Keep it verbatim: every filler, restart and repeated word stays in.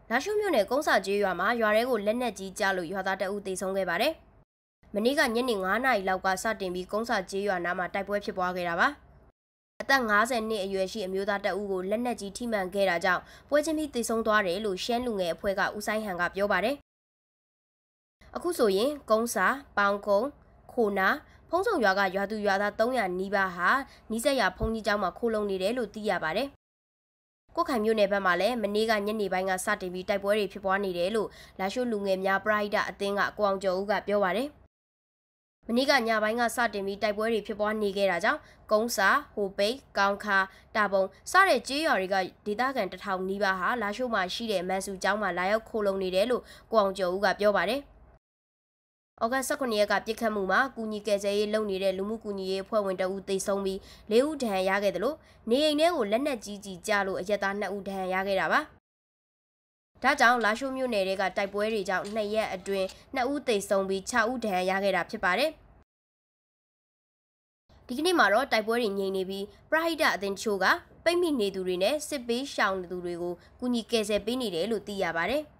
လာရှုမြို့နယ်ကုန်းစာကျေးရွာမှာရွာထဲကိုလက်နက်ကြီးကျလို့ရွာသားတအုပ်သေဆုံးခဲ့ပါတယ်။မနေ့ကညနေငါးနာရီလောက်ကစတင်ပြီးကုန်းစာကျေးရွာနားမှာတိုက်ပွဲဖြစ်ပွားခဲ့တာပါ။အသက်၅၀နှစ်အရွယ်ရှိအမျိုးသားတအုပ်ကိုလက်နက်ကြီးထိမှန်ခဲ့တာကြောင့်ပွဲချင်းပြီးသေဆုံးသွားတယ်လို့ရှမ်းလူငယ်အဖွဲ့ကဦးဆိုင်ဟန်ကပြောပါတယ်။အခုဆိုရင်ကုန်းစာ၊ပေါင်ကုန်း၊ခိုနာဖုံးဆုံရွာကရွာသူရွာသား၃၀၀နီးပါးဟာနီးစပ်ရာဖုံးကြီးကျောင်းမှာခိုလုံနေတယ်လို့သိရပါတယ်။ကိုခိုင်မြို့နယ်ဘက်မှာလည်းမနေ့ကညနေပိုင်းကစတင်ပြီးတိုက်ပွဲတွေဖြစ်ပွားနေတယ်လို့လာရှိုလူငယ်များပရိုက်တာအသင်းကကိုအောင်ကျော်ဦးကပြောပါတယ်။မနေ့ကညပိုင်းကစတင်ပြီးတိုက်ပွဲတွေဖြစ်ပွားနေခဲ့တာကြောင့်ကုန်းစာဟိုပိတ်ကောင်းခါတာပုံစတဲ့ကျေးရွာတွေကဒေသခံတထောင်နီးပါးဟာလာရှိုမှာရှိတဲ့မန်ဆူကျောင်းမှာလာရောက်ခိုလုံနေတယ်လို့ကိုအောင်ကျော်ဦးကပြောပါတယ်။ဩဂတ်၁၇ရက်ကပြစ်ခတ်မှုမှာကူညီကယ်ဆယ်ရေးလုပ်နေတဲ့လူမှုကူညီရေးအဖွဲ့ဝင်တအုပ်သေဆုံးပြီး၄ဦးဒဏ်ရာရခဲ့တယ်လို့နေအိမ်ထဲကိုလက်နက်ကြီးကြီးကျလို့အရက်သား၂ဦးဒဏ်ရာရခဲ့တာပါ။ဒါကြောင့်လာရှိုမြို့နယ်တွေကတိုက်ပွဲတွေကြောင့်နှစ်ရက်အတွင်း၂ဦးသေဆုံးပြီး၆ဦးဒဏ်ရာရခဲ့တာဖြစ်ပါတယ်။ဒီကနေ့မှာတော့တိုက်ပွဲတွေငြိမ်နေပြီးပရဟိတအသင်းချို့ကပိတ်မိနေသူတွေနဲ့စစ်ပေးရှောင်သူတွေကိုကူညီကယ်ဆယ်ပေးနေတယ်လို့သိရပါတယ်။